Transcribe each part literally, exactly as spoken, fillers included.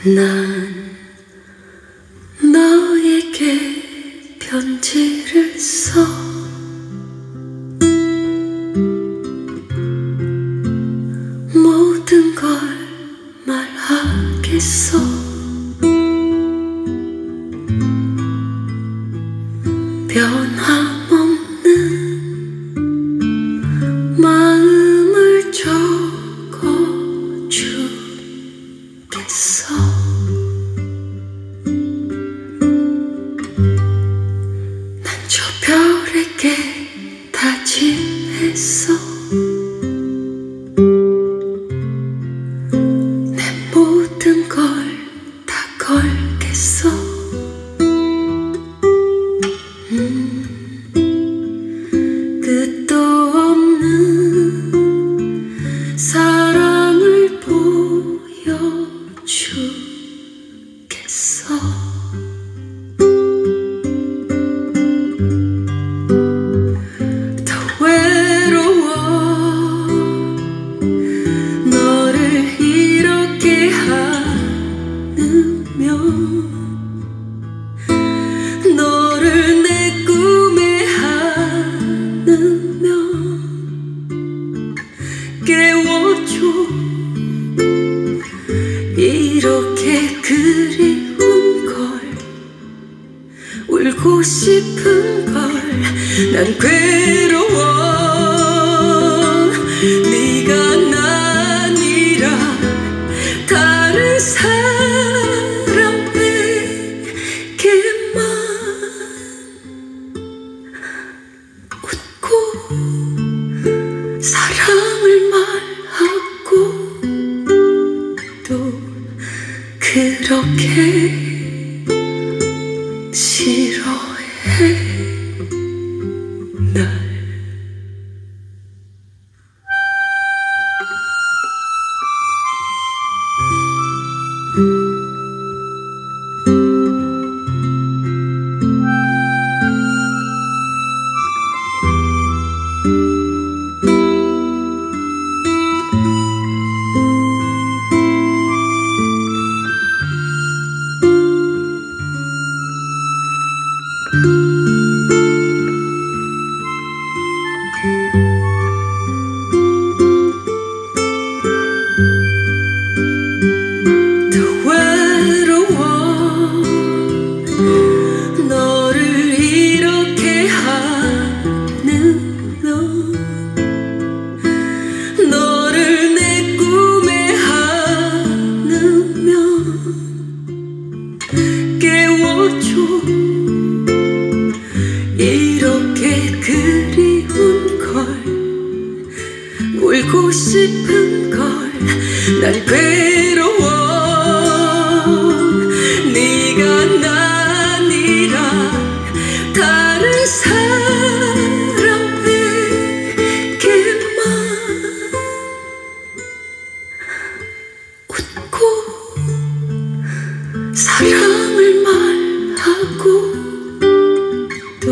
난 너에게 편지를 써 모든 걸 말하겠어. 변함없는 마음을 적어주겠어. 난 저 별에게 다짐했어. 내 모든 걸 다 걸겠어. 음, 끝도 없는 사랑을 보여주겠어. 더 외로워 너를 이렇게 안으면, 너를 내 꿈에 안으면 깨워줘. 이렇게 그리운 걸, 울고 싶은 걸, 난 괴로워. 네가 아니라 다른 사람에게만 웃고 사랑을 말하고 또 그렇게 싫어해 날. 더 외로워 너를 이렇게 안으면, 너를 내 꿈에 안으면 깨워줘. 이렇게 그리운 걸, 울고 싶은 걸, 난 괴로워. 네가 아니라 다른 사람에게만 웃고 사랑을 말하고 또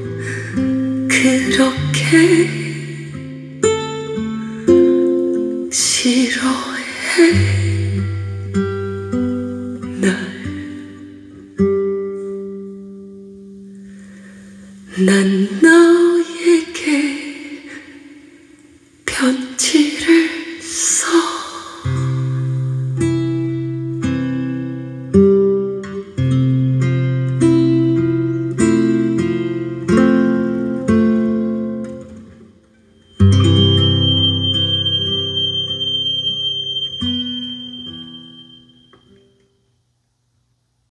그렇게 싫어해 날. 난 너에게